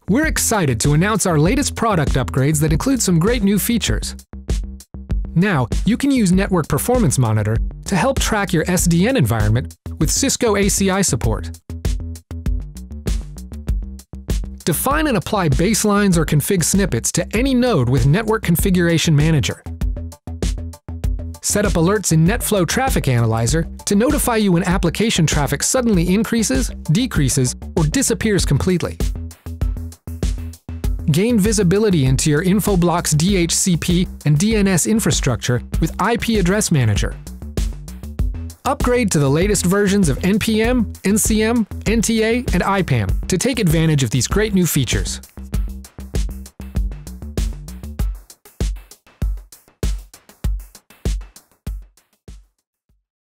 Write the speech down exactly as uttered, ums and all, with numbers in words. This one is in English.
We're excited to announce our latest product upgrades that include some great new features. Now, you can use Network Performance Monitor to help track your S D N environment with Cisco A C I support. Define and apply baselines or config snippets to any node with Network Configuration Manager. Set up alerts in NetFlow Traffic Analyzer to notify you when application traffic suddenly increases, decreases, or disappears completely. Gain visibility into your Infoblox D H C P and D N S infrastructure with I P Address Manager. Upgrade to the latest versions of N P M, N C M, N T A, and I PAM to take advantage of these great new features.